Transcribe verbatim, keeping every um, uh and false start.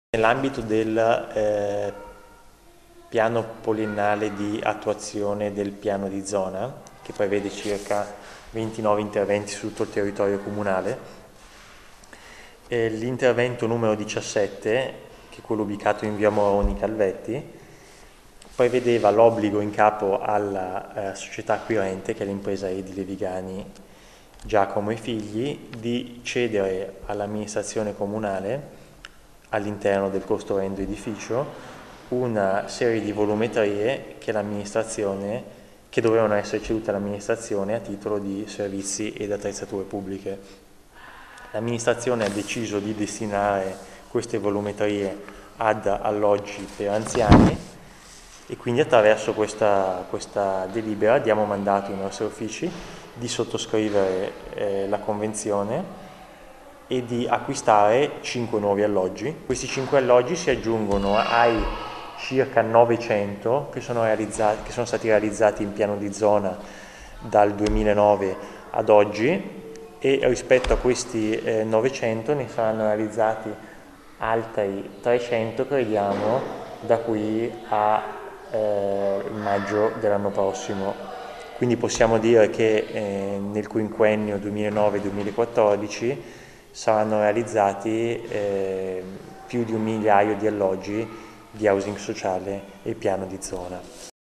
Nell'ambito del eh, piano poliennale di attuazione del piano di zona, che prevede circa ventinove interventi su tutto il territorio comunale, eh, l'intervento numero diciassette, che è quello ubicato in via Moroni Calvetti, prevedeva l'obbligo in capo alla eh, società acquirente, che è l'impresa edile Vigani Giacomo e Figli, di cedere all'amministrazione comunale, all'interno del costruendo edificio, una serie di volumetrie che l'amministrazione, che dovevano essere cedute all'amministrazione a titolo di servizi ed attrezzature pubbliche. L'amministrazione ha deciso di destinare queste volumetrie ad alloggi per anziani e quindi attraverso questa, questa delibera diamo mandato ai nostri uffici di sottoscrivere eh, la convenzione e di acquistare cinque nuovi alloggi. Questi cinque alloggi si aggiungono ai circa novecento che sono, realizzati, che sono stati realizzati in piano di zona dal duemilanove ad oggi, e rispetto a questi eh, novecento ne saranno realizzati altri trecento, crediamo, da qui a eh, maggio dell'anno prossimo. Quindi possiamo dire che eh, nel quinquennio duemilanove duemilaquattordici saranno realizzati eh, più di un migliaio di alloggi di housing sociale e piano di zona.